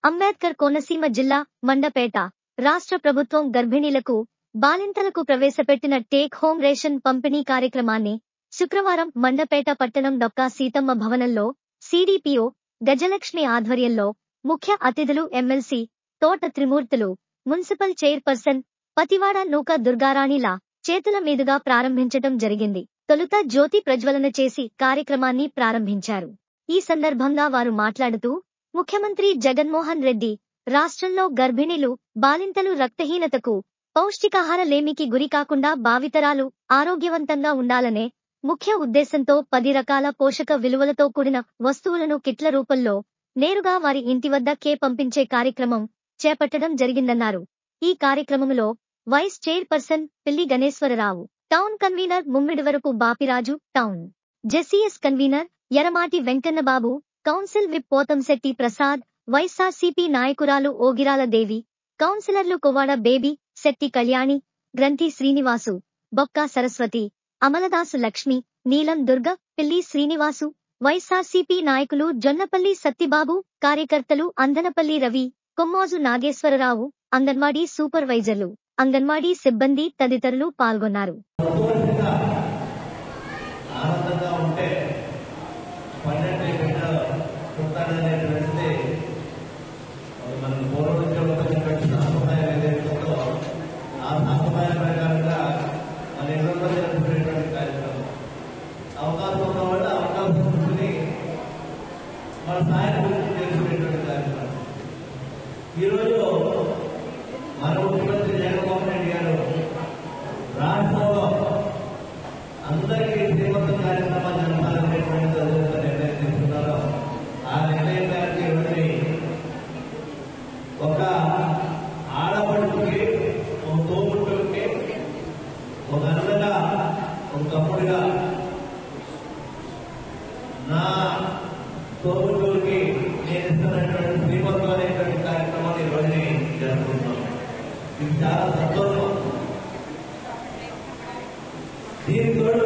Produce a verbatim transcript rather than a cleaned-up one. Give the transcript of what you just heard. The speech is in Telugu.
అంబేద్కర్ కోనసీమ జిల్లా మండపేట రాష్ట్ర ప్రభుత్వం గర్భిణీలకు బాలింతలకు ప్రవేశపెట్టిన టేక్ హోమ్ రేషన్ పంపిణీ కార్యక్రమాన్ని శుక్రవారం మండపేట పట్టణం డొక్కా సీతమ్మ భవనంలో సిడిపిఓ గజలక్ష్మి ఆధ్వర్యంలో ముఖ్య అతిథులు ఎమ్మెల్సీ తోట త్రిమూర్తులు, మున్సిపల్ చైర్పర్సన్ పతివాడ నూక దుర్గారాణిల చేతుల మీదుగా ప్రారంభించటం జరిగింది. తొలుత జ్యోతి ప్రజ్వలన చేసి కార్యక్రమాన్ని ప్రారంభించారు. ఈ సందర్భంగా వారు మాట్లాడుతూ, ముఖ్యమంత్రి జగన్మోహన్ రెడ్డి రాష్ట్రంలో గర్భిణీలు, బాలింతలు రక్తహీనతకు, పౌష్టికాహార లేమికి గురికాకుండా భావితరాలు ఆరోగ్యవంతంగా ఉండాలనే ముఖ్య ఉద్దేశంతో పది రకాల పోషక విలువలతో కూడిన వస్తువులను కిట్ల రూపంలో నేరుగా వారి ఇంటి వద్దకే పంపించే కార్యక్రమం చేపట్టడం జరిగిందన్నారు. ఈ కార్యక్రమంలో vice chairperson Pilli Ganeshwararao, town convener Mummidivarapu Bapiraju, town JCS convener Yaramati Venkannababu, council whip Pothamsetti Prasad, YSRCP నాయకురాలు ఓగిరాల దేవి, కౌన్సిలర్లు కొవ్వాడ బేబీ, శెట్టి కళ్యాణి, గ్రంథి శ్రీనివాసు, బొక్కా సరస్వతి, అమలదాసు లక్ష్మి, నీలం దుర్గ, పిల్లి శ్రీనివాసు, వైఎస్ఆర్సీపీ నాయకులు జొన్నపల్లి సత్తిబాబు, కార్యకర్తలు అందనపల్లి రవి, కొమ్మోజు నాగేశ్వరరావు, అంగన్వాడీ సూపర్వైజర్లు, అంగన్వాడీ సిబ్బంది తదితరులు పాల్గొన్నారు. అవకాశం ఉన్న వాళ్ళు అవకాశం ఉంటుంది మన సాయం గురించి తెలుసుకునేటువంటి కార్యక్రమం. ఈరోజు మన ముఖ్యమంత్రి జగన్మోహన్ రెడ్డి గారు రాష్ట్రంలో అందరికీ శ్రీమంతం కార్యక్రమాలు జరపాలనేటువంటి నిర్ణయం తీసుకున్నారు. ఆ నిర్ణయం గారికి ఇవన్నీ ఒక ఆడపడుపుకి, ఒక తోబుట్టుకి, ఒక అన్నగా, ఒక తమ్ముడిగా, నా తోబుట్టుకి నేను ఇస్తున్నటువంటి శ్రీమంతం అనేటువంటి కార్యక్రమాలు ఈ రోజుని జరుపుకుంటున్నాం. ఇది చాలా సంతోషం. దీని తోడు